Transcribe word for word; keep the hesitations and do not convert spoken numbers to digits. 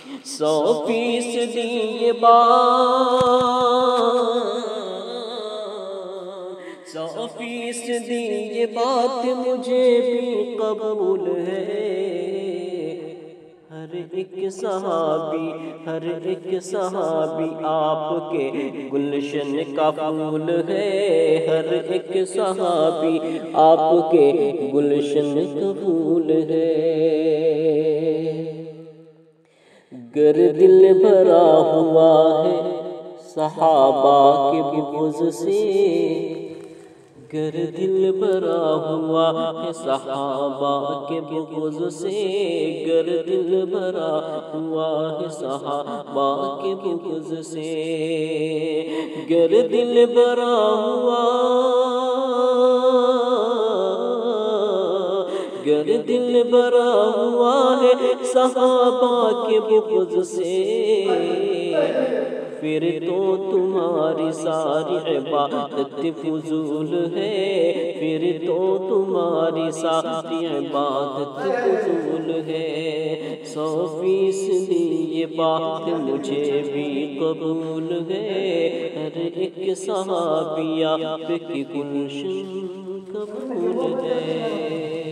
سو فیصدی یہ بات سو فیصدی یہ بات مجھے بھی قبول ہے، ہر ایک صحابی ہر ایک صحابی آپ کے گلشن کا پھول ہے، ہر ایک صحابی آپ کے گلشن کا پھول ہے۔ گر دل بھرا ہوا ہے صحابہ کے بغض سے، گر دل بھرا ہوا ہے صحابہ کے بغض سے، گر دل بھرا ہوا ہے صحابہ کے بغض سے، گر دل بھرا ہوا گر دل بھرا ہوا ہے صحابہ کے بغض سے، پھر تو تمہاری ساری عبادت فضول ہے، پھر تو تمہاری ساری عبادت فضول ہے۔ سو فیصدی یہ بات مجھے بھی قبول ہے، ہر ایک صحابی آپ کی گلشن کا پھول ہے۔